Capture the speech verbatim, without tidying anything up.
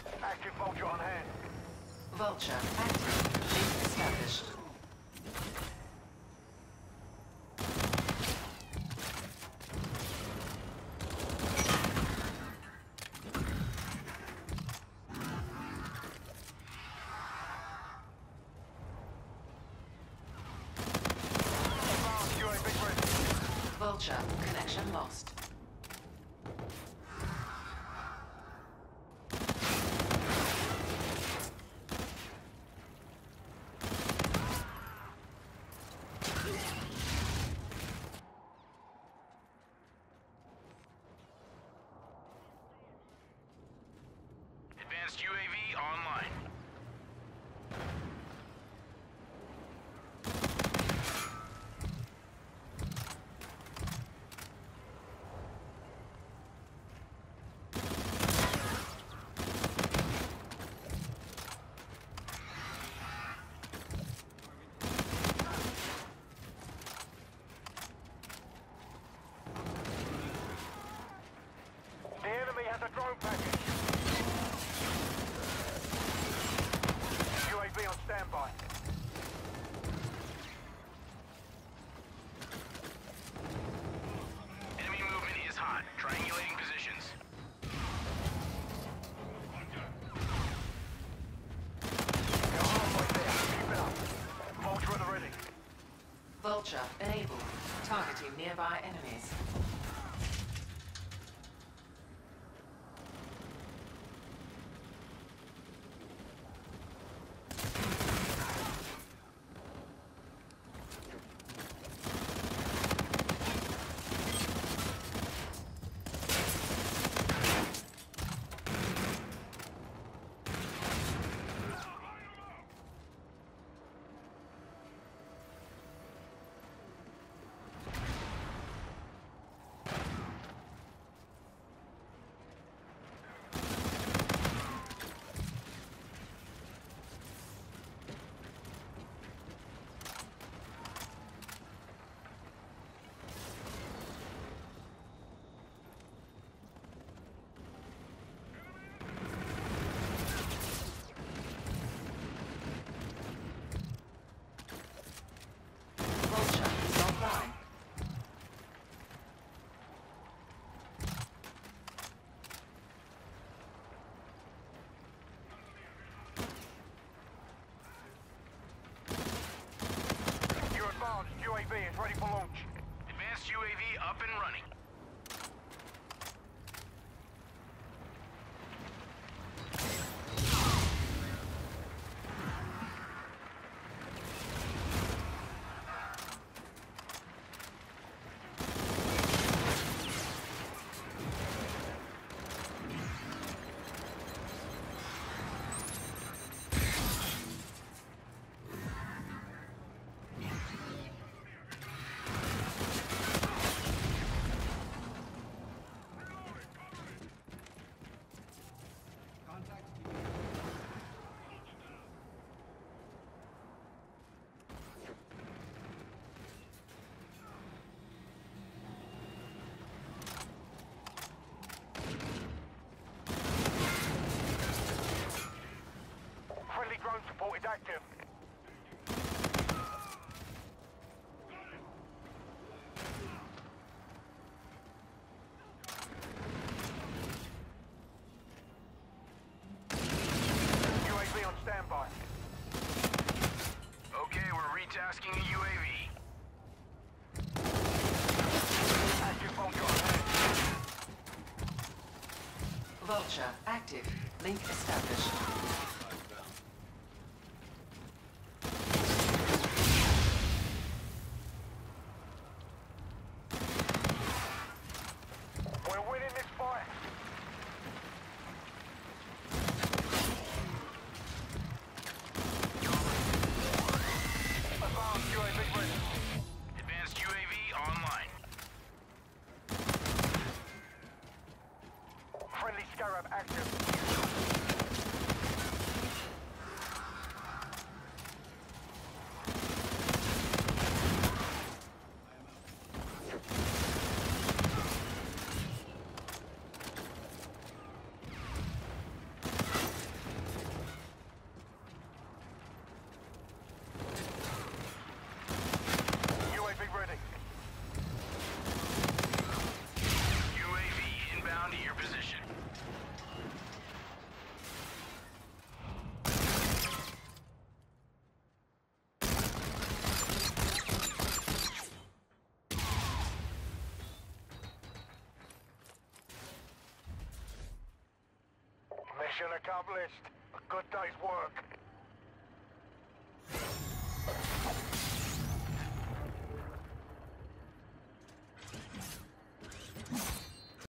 Active Vulture on hand. Vulture active. Link established. Advanced U A V ready. Vulture connection lost. Advanced U A V online. The enemy has a drone package. U A V on standby. Enemy movement is hot. Triangulating positions. You're halfway there. Keep it up. Vulture at the ready. Vulture enabled. Targeting nearby enemies. Vulture is offline. You're advanced. U A V is ready for launch. Advanced U A V up and running. Friendly drone support is active. U A V on standby. Okay, we're retasking a U A V. Active Vulture on hand. Vulture active. Link established. We're winning this fight. Advanced U A V ready. Advanced U A V online. Friendly Scarab active. Mission accomplished. A good day's work.